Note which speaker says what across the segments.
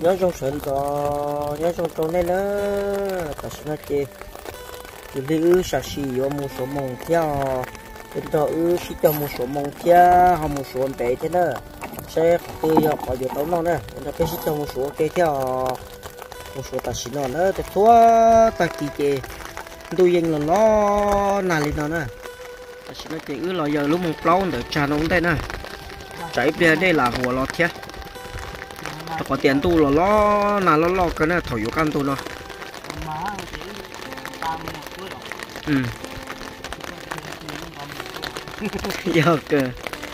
Speaker 1: nhớ trong sườn có nhớ trong trâu này nữa ta sẽ nói chị từ lý sa xì vô một số mông theo đến đó xí cho một số mông theo hoặc một số bé thế nữa sẽ từ giờ có nhiều tấu non nữa đến đó cái xí cho một số cái theo một số ta xí non nữa thì thua ta kỳ chị tôi dừng là nó nà lên nó nè ta xí nói chị là giờ lúc một lâu để trà nó đây nè chạy về đây là hồ lọt thế có tiền tu là lo là lo cái này thổi vô căn tu nó giờ cơ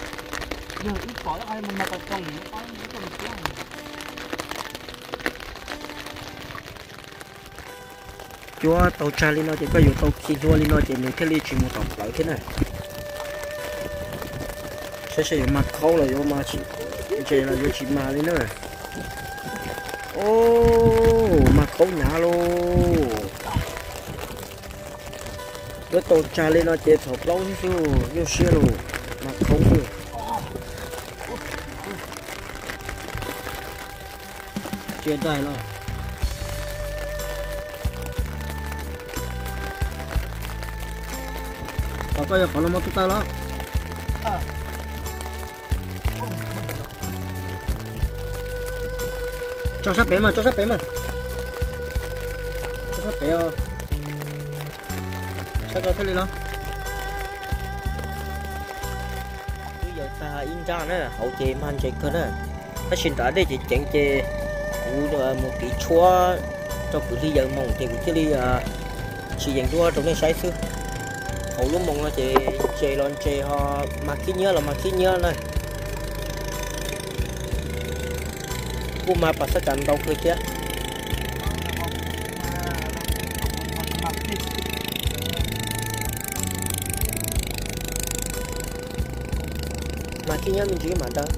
Speaker 1: chúa tàu cha lên nó thì có nhiều tàu khi chúa lên nó thì mình thế li chỉ một tàu lại thế này sẽ mặt khâu là vô mà chỉ là vô chỉ mà lên nữa ô mà khâu nhá luôn cái tàu cha lên nó thì thầu lâu chứ vô xe luôn mà khâu luôn chuyện đây rồi có giờ còn nó mất tay đó cho sắp bé mà cho sắp bé mà cho sắp bé sao cho thế đi nó bây giờ ta in ra nữa hậu chế man chế cơ nữa nó xin trả đây chỉ chẳng chế một cái chúa cho cứ đi giờ mong thì cứ đi chỉ dành chúa trong đây sai sư hậu lúc mong nó chế lon chế họ mà khi nhớ này cô mà bà sẽ chặn đâu cơ chứ mà khi nhớ mình chỉ mà đó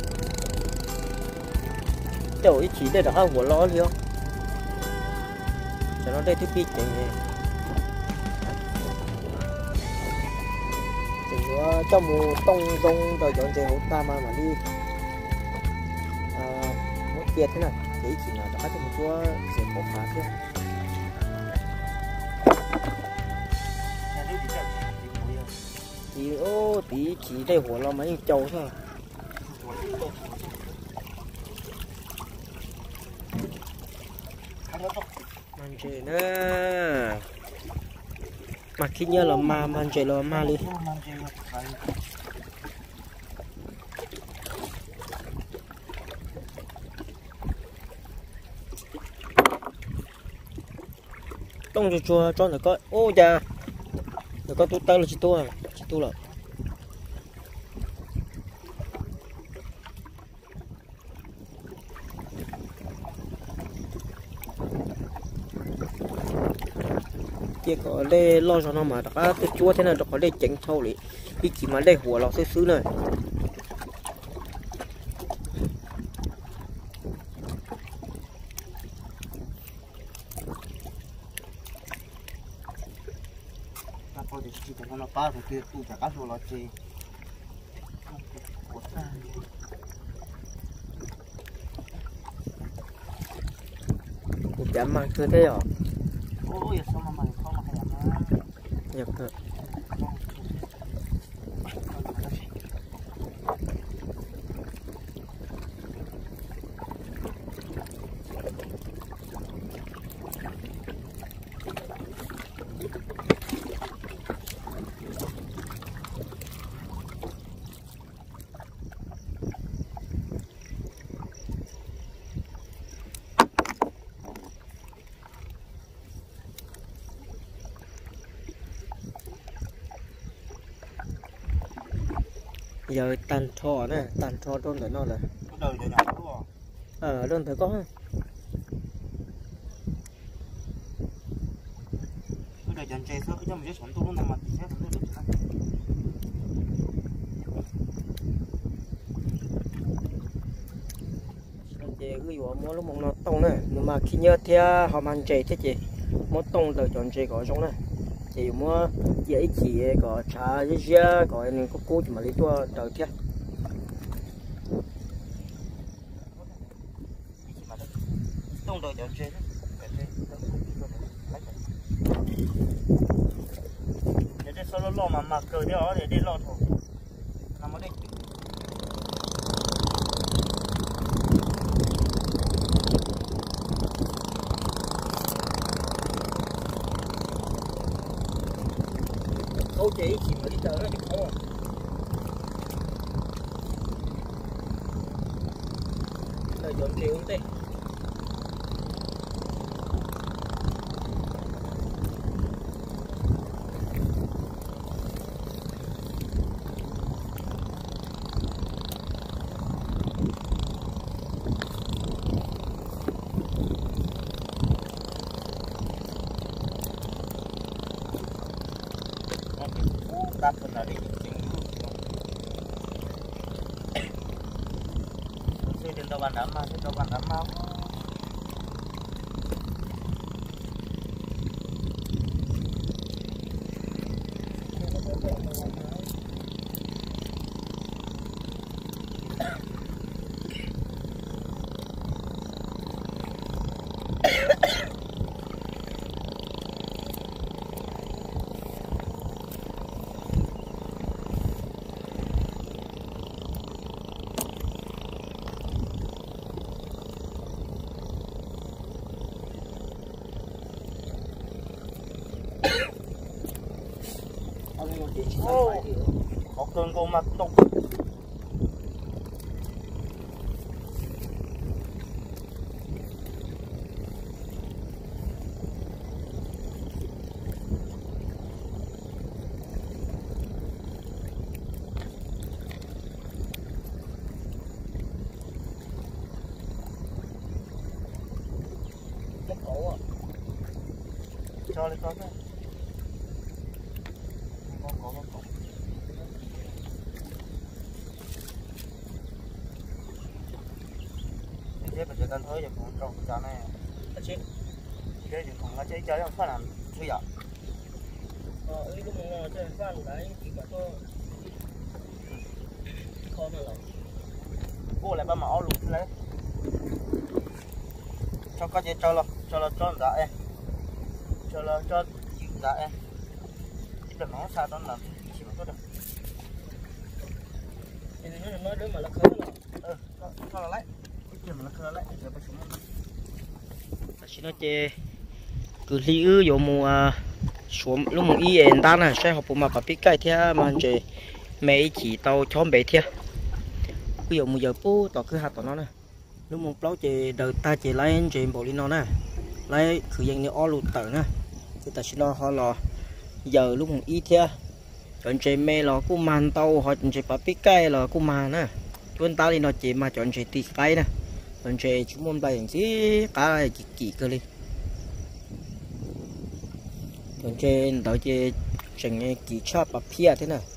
Speaker 1: tiểu ý chỉ để đó của lo đi không cho nó đây thứ biết chuyện gì cho một tông rong rồi chọn chế hỗ ta mà đi một kia thế này để chỉ là đã cho một chúa sẽ có phá thế thì ô tí chỉ đây火了mấy trâu thôi man chế nữa mà khi nhớ là man chế là ma đi tông cho nó có ô già nó có tút tay là chỉ tu là kia có đây lo cho nó mà đã cái chúa thế này có đây chỉnh sâu đi cái chỉ mà đây hùa lò xứ này
Speaker 2: nó pa thì kia tu chả cá số là chi
Speaker 1: chạm mang cơ thế rồi
Speaker 2: ôi sao mà mày không mà hay
Speaker 1: nhập cơ giờ tàn thọ này tàn thọ đơn để nó là đơn phải có
Speaker 2: đời dần chơi sợ cho mình sống tu nó nằm mặt thì sẽ không được
Speaker 1: chơi cái vụ mua lúc một nó tông này nhưng mà khi nhớ theo họ mang chơi thế chị mua tông từ chọn chơi có trong này chỉ mua dễ chỉ có trà dễ có nên có cố chỉ mà lấy tua đầu tiên
Speaker 2: tung đồ chọn chơi để sau đó lo mà cờ đi đó để đi lo thôi nằm ở đây
Speaker 1: câu chỉ mà đi tới nó thì khó rồi dọn chiều không thế
Speaker 2: đáp phần là đi xây đến đâu bạn đám mà xây đâu bạn đám mau có cơn cô mặt tông cho lên con đấy có thế bây giờ cần thôi giờ cũng trồng cho này
Speaker 1: chết
Speaker 2: thế thì còn nó chơi không phải làm suy giảm
Speaker 1: cái mình chơi phan đấy chỉ có khó mà làm
Speaker 2: cô lại ba mỏ luôn lấy cho có gì cho đã em cho đã em đừng nói sao đó làm chỉ có được
Speaker 1: thì nó nói đứa mà nó khơi rồi
Speaker 2: cho là lấy cái chuyện mà nó khơi lấy giờ phải xuống
Speaker 1: xin nó chơi cứ lý ư dụ mùa xuống lúc mùa y em ta này sẽ học bộ mà bà biết cái thế mà chơi mấy chỉ tàu chóm bể thế ví dụ mùa giờ bố tao cứ hạt tao nó nè lúc mùa lâu chơi đầu ta chơi lấy chơi bộ đi nó nè lấy khử dân như ó lụt tờ nè thì ta xin nó họ là giờ lúc mùa y thế chọn chơi mê là cũng màn tàu họ chọn chơi bà biết cái là cũng màn nè chúng ta đi nó chơi mà chọn chơi tì cái nè chọn chơi chúng môn bài gì cả là kỳ cơ đi chọn chơi đó chơi chẳng kỳ chắp bà pia thế nào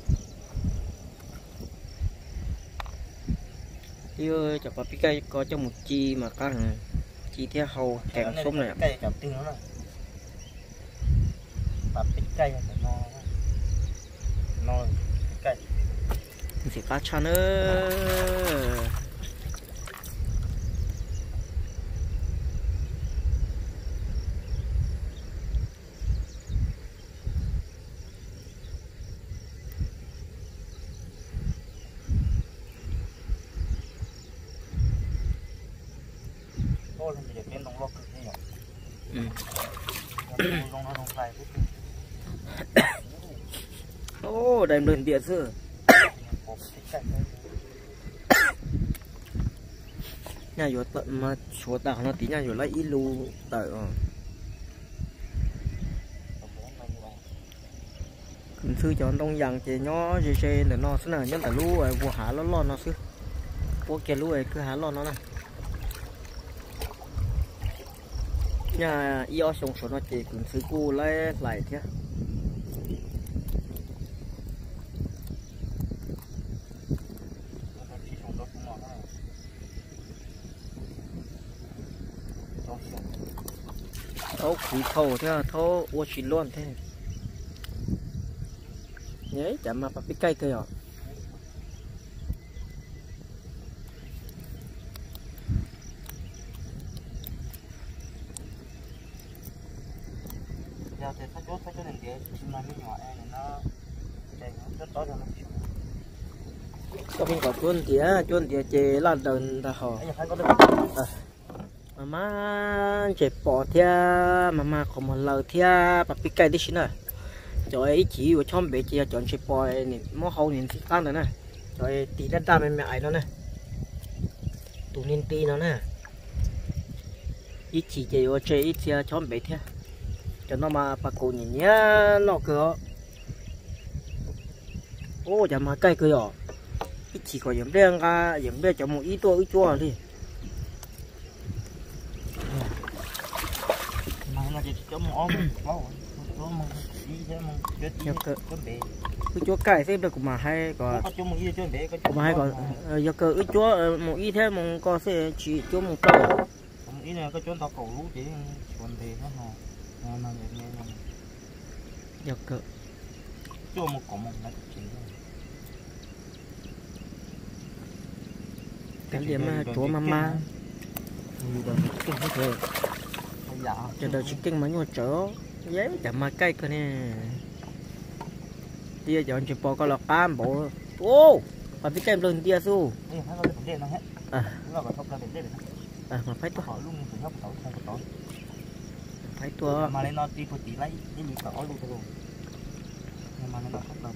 Speaker 1: tiêu cho bà biết cái có trong một chi mà các chi theo hầu kèm sống này
Speaker 2: cây chọc tiêu nó bà biết cây là no cây
Speaker 1: thì cá cha nữa
Speaker 2: thôi bây giờ bên đồng lộc cực như vậy đồng nó đồng phải
Speaker 1: ô đem lên điện chứ nhà vô tận mà số đảo nó tí nhà vô lấy ít lu tờ cứ sư cho đông dàng thì nó dê để nó sẽ là nhân tài lu rồi vô há nó lo nó sư vô kia lu rồi cứ há lo nó này nhà yêu sống số nó chỉ cứ sư cu lấy lại thế thấu khí thầu thế thấu ô chỉ luôn thế nhớ chả mà phải cây cây à
Speaker 2: giờ thì phải cho nên địa chim này mới nhỏ này nó đây nó to cho nó
Speaker 1: có bên có chuồn tía chế là đờn ta họ mà chế bỏ thia mà không một lời thia bà bị cay đi xin à rồi chỉ vào trong bể chia chọn chế bỏ này mỏ hậu nhìn thì tan rồi nè rồi tí đất đá mẹ ấy nó nè tụ nên tí nó nè ít chỉ chế vào chế ít chia trong bể thia cho nó mà bà cụ nhìn nhá nó cửa ô chả mà cay cửa ít chỉ có giống đen ra giống đen cho một ít tua đi
Speaker 2: mà nó chỉ cho một ôm
Speaker 1: cái chúa cải xem được mà hay còn mà hay còn giờ cơ ít chúa một ít thế một con sẽ chỉ chúa một câu
Speaker 2: ý này cái chỗ tao cầu lú chỉ còn thì nó mà
Speaker 1: giờ cơ
Speaker 2: chúa một cổng một cái
Speaker 1: cái điểm mà chúa mama cho đời chỉ kinh mà nhau chở giấy chả mà cây cơ nè tia chọn chỉ bỏ con lọc cam bộ ô mà biết em lên tia su mà phải tôi phải tôi
Speaker 2: mà lên nó đi phụ tí lấy đi bị cỏ luôn thôi mà lên nó không đâu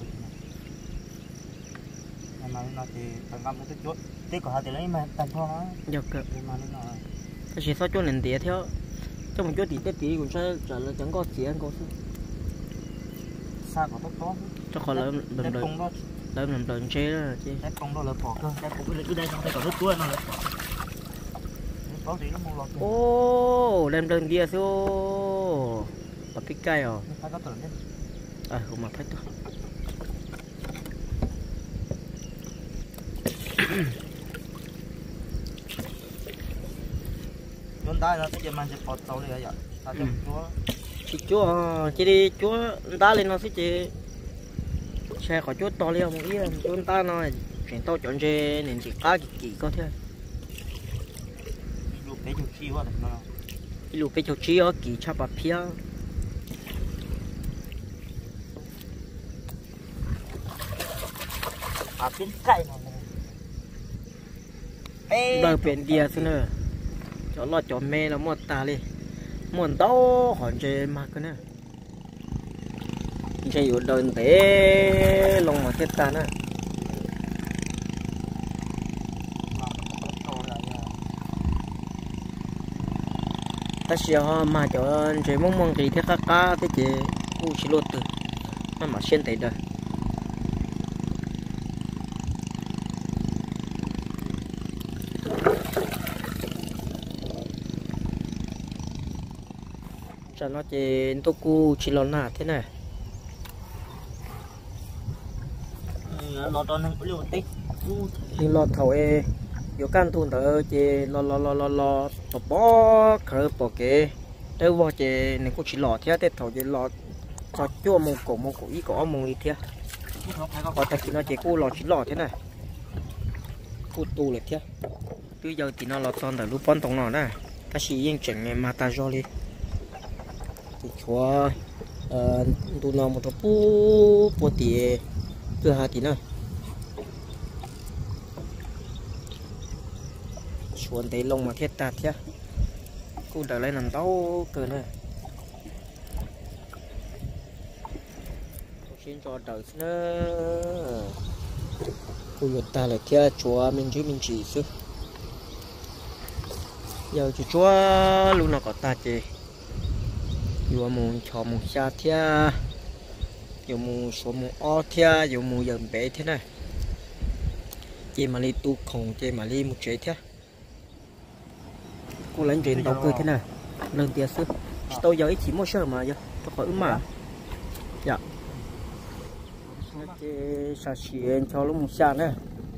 Speaker 2: mà lên nó thì tầng năm cái chốt tí của họ thì lấy mà tầng thôi á
Speaker 1: được cơ
Speaker 2: mà lên nó
Speaker 1: cái gì sao cho nên tia theo trong một chỗ tí cũng sẽ trả lời chẳng có gì anh có
Speaker 2: xa của tốt tốt
Speaker 1: cho khỏi làm đờn chế đó chứ
Speaker 2: cái công đó là bỏ cơ cái cũng cứ đây trong đây còn rất cuối nó có gì nó mua lọt
Speaker 1: ô làm đờn kia số và cái cây à
Speaker 2: phải có tưởng đấy
Speaker 1: không mà phải tôi
Speaker 2: chúng ta là cái gì mà sẽ bỏ tàu đi vậy ta cho
Speaker 1: chúa chỉ đi chúa ta lên nó sẽ chỉ xe khỏi chúa to lên một ý chúng ta nói chuyển tàu chọn chơi nên chỉ cá kỳ có thế
Speaker 2: lục bé chục chi quá đấy nó
Speaker 1: lục bé chục chi ở kỳ chắp bạc phía
Speaker 2: bên cạnh
Speaker 1: đời biển địa xưa nữa cho lo cho mẹ là một ta đi muốn đâu hỏi chơi mà cái này chơi ở đơn té lòng mà chết ta nè ta xíu mà cho chơi mong gì thế cá thế chị u chỉ lột từ mà xuyên thấy được cho nó chỉ tôi cu chỉ lon nà thế này
Speaker 2: nó to nên cũng liều tích
Speaker 1: thì lọt thầu e有干tuần tới chỉ lo tập bó khởi bỏ kế tới vào chỉ nên cũng chỉ lọt thế để thầu chỉ lọt cho chua một cổ ý có một ít thế còn tại khi nó chỉ cu lọt chỉ lọt thế này cu tu lại thế bây giờ thì nó lọt son tại lúc bón tông nó nè ta chỉ yên chỉnh mà ta cho đi chúa tụi nó một số bố tía từ hai tí nữa xuống thấy lông mà thiết tạt chứ cô đợi lấy nằm tao cờ này xin cho đợi nữa cô nhật ta lại theo chúa mình chỉ chứ giờ chúa luôn nào có ta chứ dù muốn cho một xa thia dù muốn số một o thia dù muốn dần bé thế này chị mà đi tu khổng chị mà đi một chế thế cô lấy chuyện tàu cười thế này lần tiền xưa tôi giờ chỉ mua sơ mà giờ tôi khỏi mà dạ chị xả xịn cho lúc một xa nữa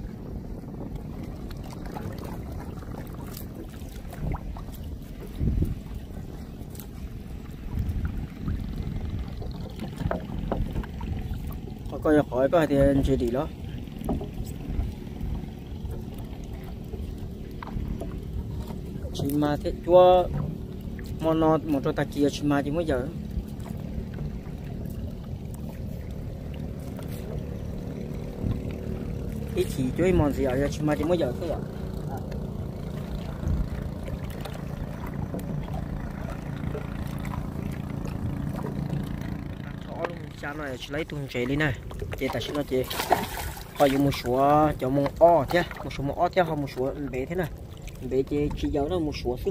Speaker 1: coi hỏi có tiền chơi đi đó chỉ mà thế chúa món nó một trò tạc kia chỉ mà chỉ mới giờ ít chỉ chơi món gì ở chỉ mà chỉ mới giờ thôi ạ cho luôn cha nó chỉ lấy tuần chế đi này chế ta xin nó chế họ dùng một số cho một o thế một số một o thế họ một số bé thế này bé chế chỉ giấu nó một số xíu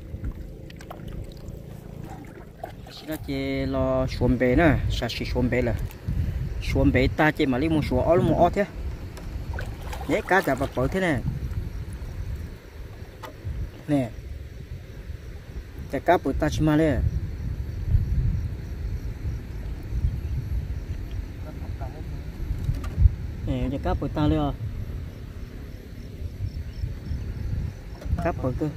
Speaker 1: xin nó chế lo xuống bé nè sao chỉ xuống bé là xuống bé ta chế mà lấy một số o luôn một o thế nhé cá chả bập bự thế này nè chả cá bự ta chỉ mà lên nè chả cá bự ta lên cá bự cơ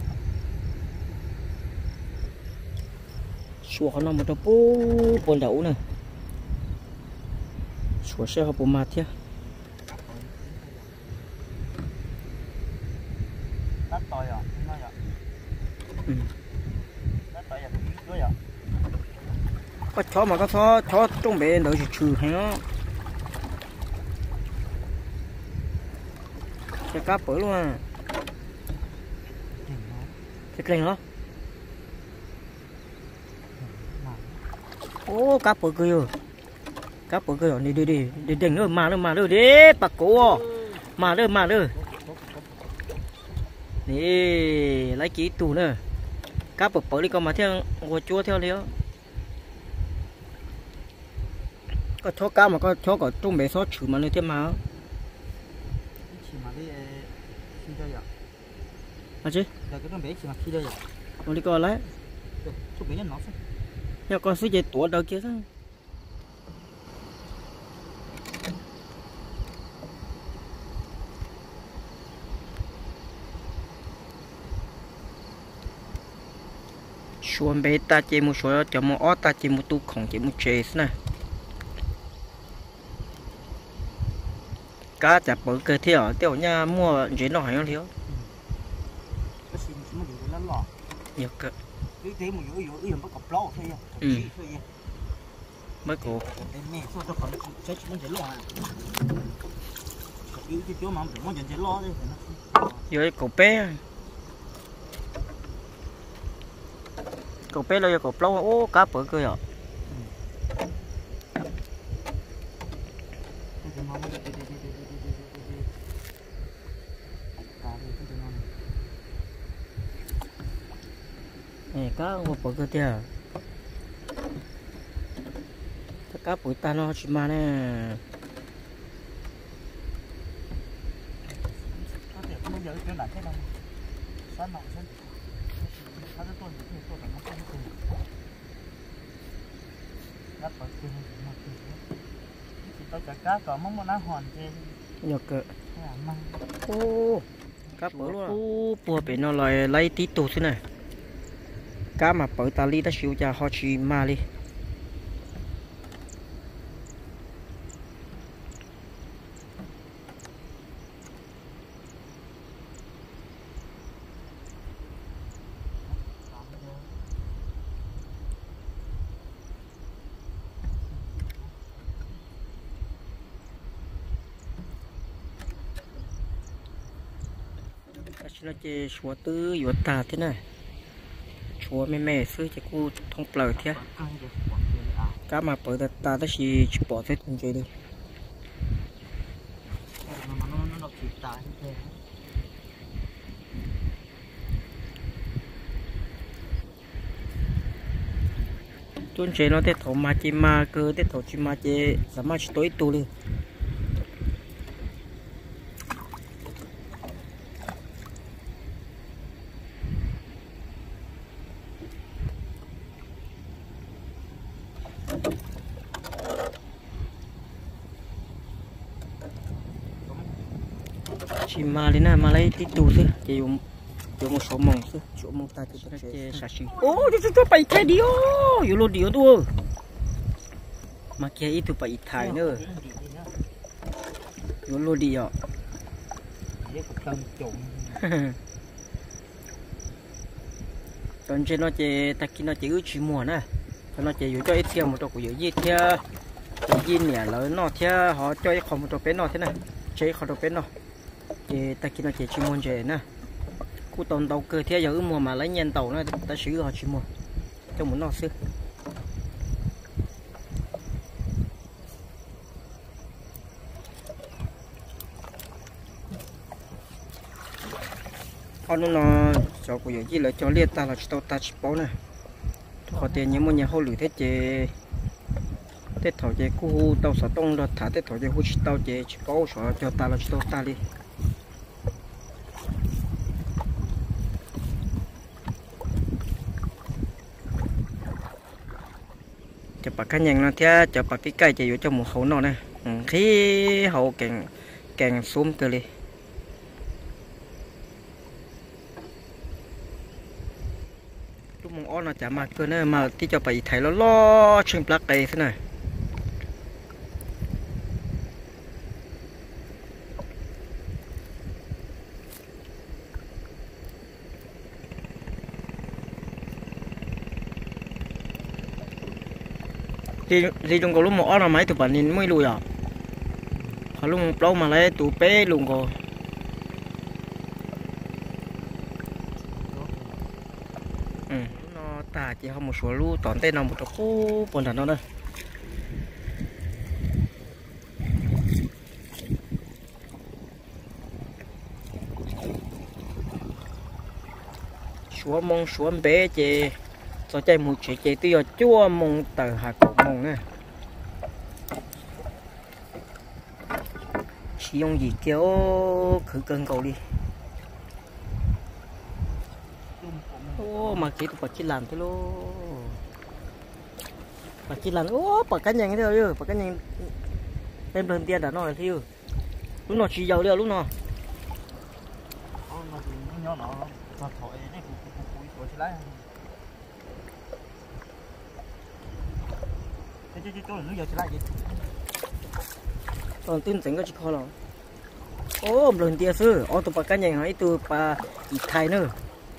Speaker 1: sủa nó một trâu bồn đậu nè sủa xe họ bồn mát thế có chó mà có chó trong bể đợi trừ hay nó cái cá bự luôn à cái kênh đó ô cá bự kìa cá bự kìa đi đừng nữa mà nữa đi bạc cổ mà nữa nè lấy chỉ tù nữa cá bự đi con mà theo ngồi chua theo liếu có chó cá mà có chó có trong bể số chữ mà nơi thêm máu à chứ
Speaker 2: cái trong bể chỉ mà khi đây rồi
Speaker 1: còn đi coi lấy
Speaker 2: chụp bể nó
Speaker 1: theo con suy dây tuổi đầu kia thôi xuống bể ta chỉ một số cho một ót ta chỉ một tu không chỉ một chế nè cá chả bự cơ thế ở tiểu nha mua chế nó hay không thiếu nhiều cơ mấy cổ dưới cổ bé là cổ plau ô cá bự cơ à nè cá bự cơ kìa cá bự ta nó chỉ mà nè
Speaker 2: cá còn món lá hoàn
Speaker 1: nhiều cơ ô cá bự luôn ô bùa bị nó lại lấy tí tù thế này cá mà bự ta li ta xíu cha họ chỉ mà đi nó chơi chúa tư chúa ta thế này chúa mẹ xưa chỉ cô thông bờ thế cá mà bờ ta ta chỉ bỏ thế cùng chơi đi chôn chơi nó thế thầu mà chơi mà cơ thế thầu chỉ mà chơi sao mà chỉ tối tu đi chỉ mà lên mà lấy tí tù thôi chỉ dùng một số mỏng thôi số mỏng ta chỉ chơi sạch xí ô tôi phải thay đi ô yêu luôn đi ô mà kia ít tôi phải thay nữa yêu luôn đi ạ còn trên nó chơi ta kia nó chơi ước chỉ mùa nè nó chơi yêu cho ít theo một trò của yêu gì theo gì nè lỡ nó theo họ cho không một trò bé nó thế này chế khó đâu biết đâu chế ta kia nó chế chim môn chế nè cú tàu tàu cơ thế giờ mùa mà lấy nhân tàu nó ta xử họ chim môn cho muốn nó xưa con nó cho cô gì là cho liệt ta là cho ta chỉ bảo nè họ tiền những món nhà hậu lửa thế chế tết thọ chế cú tàu sả tông là thả tết thọ chế hút tàu chế chỉ bảo cho ta là cho ta đi cho bà cái nhang nó thế cho bà cái cây chỉ vô cho một hậu nó nè khi hậu càng càng xuống cơ đi lúc mong ó nó chả mà cơ nữa mà tí cho bà thấy nó lo trên plug đây thế này thì chúng có lúc mà ó nó mấy tụi bạn nhìn mới lùi à họ lúc lâu mà lấy tụi bé luôn rồi nó ta chỉ không một số lu toàn tên nào một chỗ khu buồn thật nó đây xuống mông xuống bé chị cho chạy một chị tiêu chua mông tờ hạt cổ mông nè chỉ dùng gì kéo khử cơn cầu đi ô mà cái tụi bà chỉ làm thế luôn bà chỉ làm ô bà cái nhang thế thôi bà cái nhang đem lên tiền đã nói thiêu lúc nào chỉ giàu đi lúc nào còn tin tưởng có chỉ khó lắm ô lần tiền sư ô tụi bà cái nhang hỏi tụi bà ít thay nữa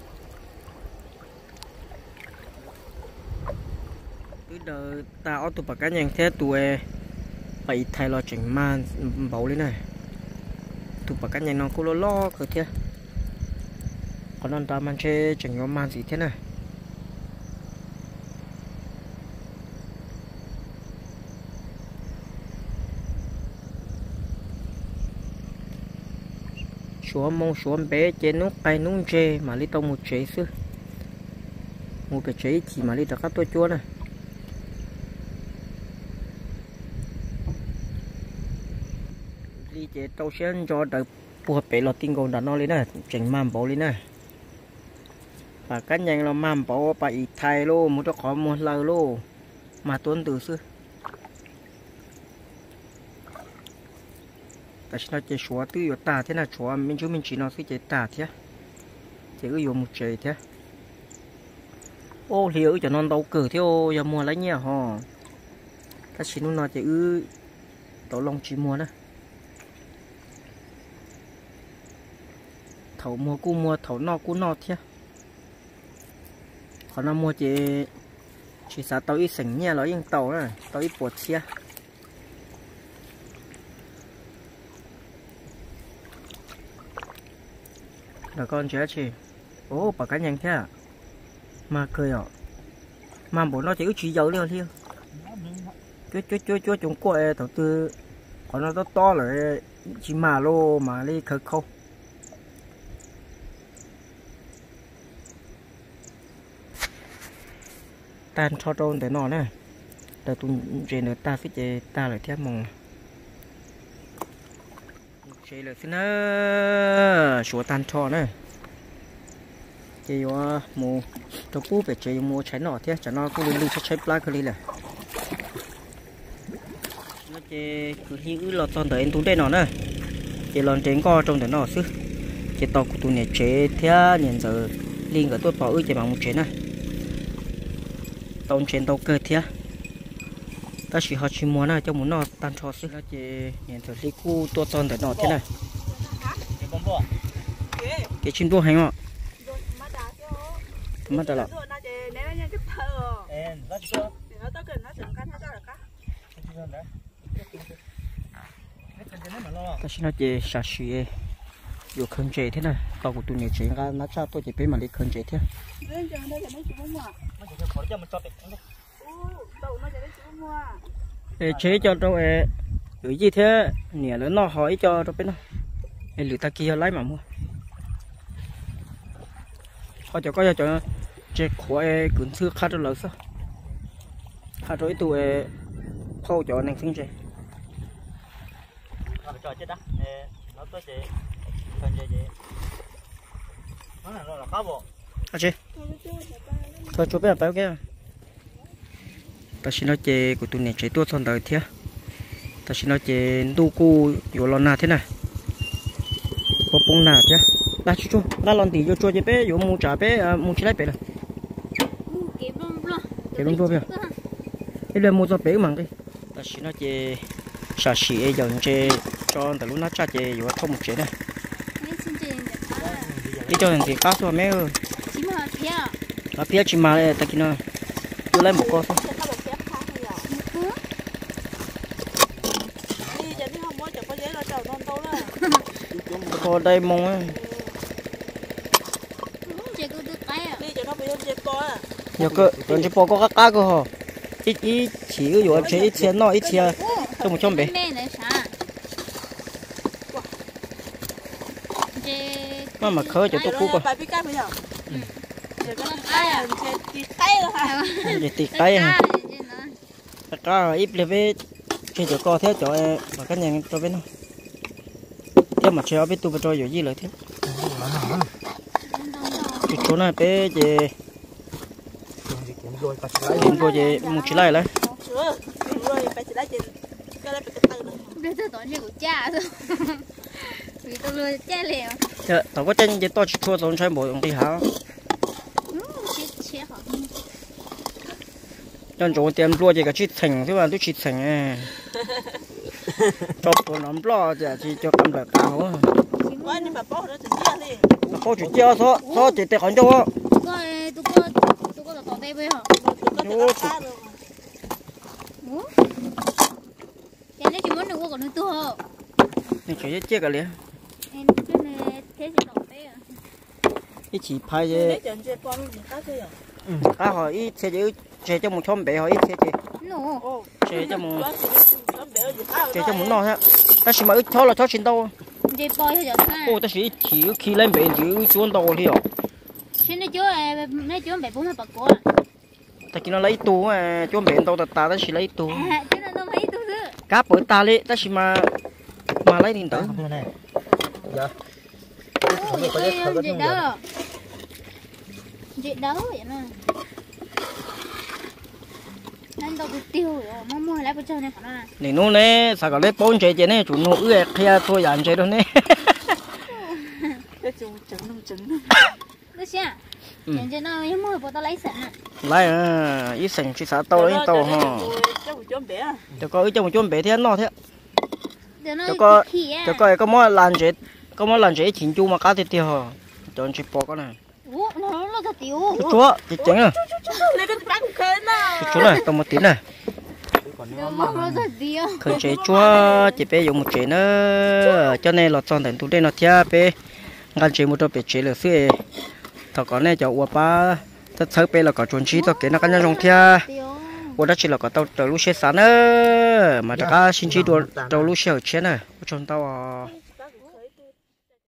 Speaker 1: đời ta ở tụi bà cá nhân thế tụi phải thay lo chuyện man bảo lên này tụi bà cá nhân nó cũng lo cơ thế còn anh ta mang chơi chuyện nhóm man gì thế này xuống mông xuống bé chế nút tay nút chê mà lấy tông một chế xưa một cái chế chỉ mà lấy được các tôi chua này đi chế tàu sen cho đợt buộc bể lọt tinh còn đã nói lên nè chỉnh mắm bảo lên nè và cá nhân là mắm bảo bà ít thay lô một chỗ khó một lời lô mà tuấn từ xưa tại sao chế xóa tư ở ta thế nào xóa mình chú mình chỉ nói cái chế ta thế chế cứ dùng một chế thế ô liệu cho non đâu cử theo giờ mùa lấy nhỉ hò các chị nó nói chế ư tàu lông chỉ mùa đó thầu mua cu mua thầu no cu no thế còn nó mua chỉ sao tàu ít sành nha nó yên tàu này tàu ít bột xe là con trẻ chị ô bà cá nhân thế à mà cười à mà bố nó chỉ chỉ dầu liêu liêu chúa chúng quậy đầu tư còn nó to lại chỉ mà lô mà đi khởi không tan cho trôn để nó nè để tụi trên người ta phải chơi ta lại theo mong chơi lại xin nữa số tan cho nè chơi qua mua cho bố phải chơi mua trái nọ thế cho nó cũng liên cho trái black cái này nó chơi cứ như lọt toàn tới tụi đây nó nè chơi lon trên co trong để nó xứ chơi to của tụi này chơi thế nhìn giờ liên ở tôi bảo ơi chơi bằng một chế này tông trên tàu cơ thế ta chỉ họ chỉ muốn này cho muốn nó tan cho sức nó chỉ nhìn thử đi cu tua toàn để nó thế này cái chim đua hành ạ mất rồi ta xin nói về sạch sẽอยู่เครื่องเจที่น่ะตอกตัวเนี่ยเจงกันนัดชาตัวจะเป็นมาเล็กเครื่องเจที่เchế cho tôi gửi gì thế nè lớn nó hỏi cho tôi biết nó lửa ta kia lấy mà mua có cho chế khóa cuốn xưa khá là sao khá rồi tụi khâu cho nên sinh chế
Speaker 2: cho chết đó nó tôi sẽ cần gì nó là rồi cá bộ
Speaker 1: chị thôi chú biết bao cái ta xin nói chế của tụi này chế tua son đời thế ta xin nói chế đu cuอยู่ลอนนาthế này có bông nà chứ là chú là lon tỉ cho chế béอยู่mua trả bé mua chỉ lấy bé rồi cái bông bé cái lên mua cho bé mà cái ta xin nói chế xả xỉ giờ chế cho từ lúc nó trả chếอยู่thông một chế này đi cho thì cá số mấy ơi cá phía chỉ mà ta kia nó tôi lấy một con thôi có đây mong á giờ cơ còn chỉ bỏ có cá cơ hả ít chỉ cái vụ chỉ ít tiền nó ít tiền cho một trăm bé mà khơi cho tôi cú coi để tịt tay hả cá ít lên với khi cho co thế cho mà cái nhà tôi biết không thế mà chơi biết tôi cho gì lợi thế chỗ này bé về kiếm cô về một chỉ lại đấy
Speaker 3: bây giờ tao nhiều cha rồi vì tao lừa cha liền
Speaker 1: tao có chân to chỉ thua tao chơi bộ ông đi hả chân chỗ tiền lúa chỉ cả chỉ thành thế mà tôi chỉ thành cho tôi nắm lo chỉ cho cầm lại cao bao chuyện chơi thôi chỉ để còn cho
Speaker 3: tôi có là tao đây bây giờ cái này chỉ muốn được còn nữa tôi
Speaker 1: này chơi chơi cái liền
Speaker 3: em cái này thế chỉ tao đây à
Speaker 1: ít chỉ phai chứ cá hỏi ít chơi cho một trăm bé hỏi ít chơi chơi cho một nọ ha ta chỉ mà ít thôi là thôi xin đâu
Speaker 3: chơi bơi thôi
Speaker 1: ô ta chỉ khi lên bể chỉ xuống đâu đi à
Speaker 3: xin nó chúa bể bốn mươi bạc của
Speaker 1: ta chỉ nó lấy tu chúa bể đâu ta chỉ lấy tu
Speaker 3: chứ nó đâu lấy tu chứ
Speaker 1: cá bởi ta lấy ta chỉ mà lấy điện tử
Speaker 2: dạ
Speaker 3: chị đấu vậy nè nên đâu được tiêu rồi mua lại bữa chơi này phải không
Speaker 1: này nó nè sao có lấy bốn chơi này chủ nó ước khi thôi dàn chơi đâu nè
Speaker 3: cái trứng đó xem nhận cho nó em mua bộ tao lấy sẵn
Speaker 1: lấy ít sẵn chỉ xả tàu lấy tàu ha cho có ít cho một chỗ bể thế nó thế cho có món làm chế chỉnh chu mà cá thì tiêu hả chọn chỉ bỏ cái này
Speaker 3: nó thật tiêu
Speaker 1: chúa chị trắng à chúa này tao một tiếng này khởi chế chúa chỉ bé dùng một chế nữa cho nên là chọn thành tụ đây nó thia bé ngăn chế một đôi bé chế là xưa thằng con này cho uo ba thật sự bé là có chuẩn chỉ tao kể nó cái nhau trong thia uo đó chỉ là có tao tao lúc xe sáng nữa mà tao xin chỉ đồ tao lúc xe ở trên này chọn tao